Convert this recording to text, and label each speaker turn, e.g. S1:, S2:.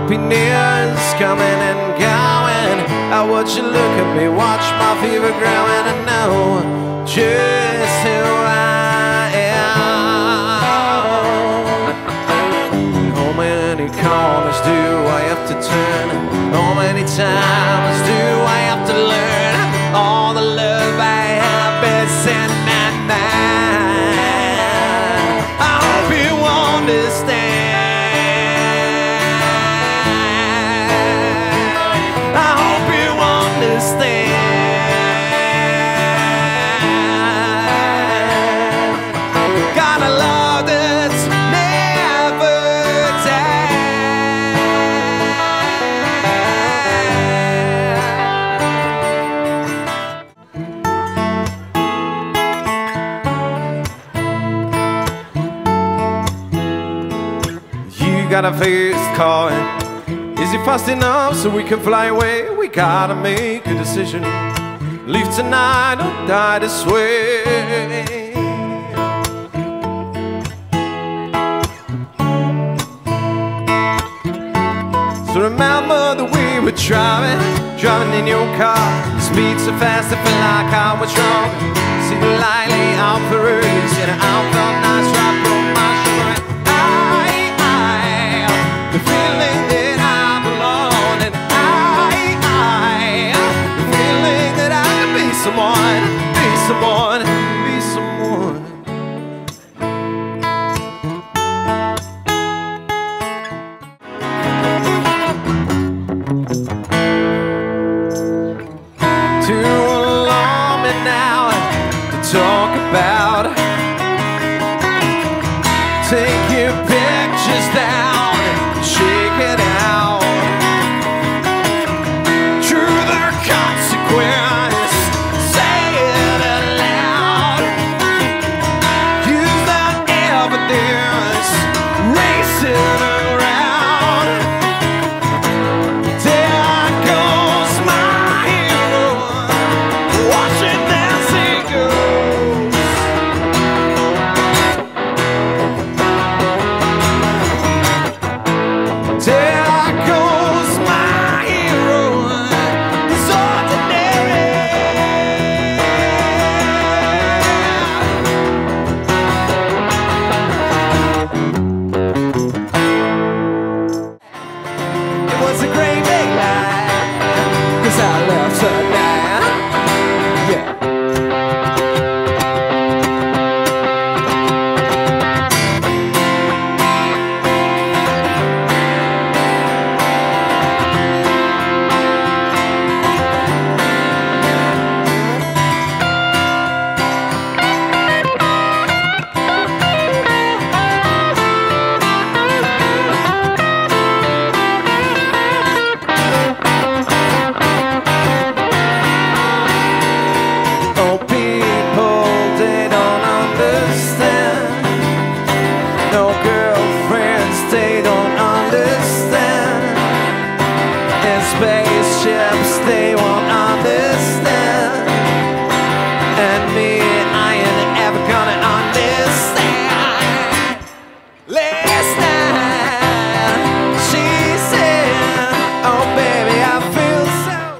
S1: opinions coming and going. I watch you look at me, watch my fever growing. I know just who I am. How many corners do I have to turn? How many times do I have to learn? All the love I have is in my mind. I hope you understand. I hope you understand. Got a love that's never You got a first call. Is it fast enough so we can fly away? We gotta make a decision. Leave tonight or die this way. So remember that we were driving in your car. Speed so fast I felt like I was drunk. See the light lay out for us, and I felt nice right from my shoulder. The feeling that I belong, and the feeling that I can be someone, be someone, be someone. Too long now to talk about. Take your pictures that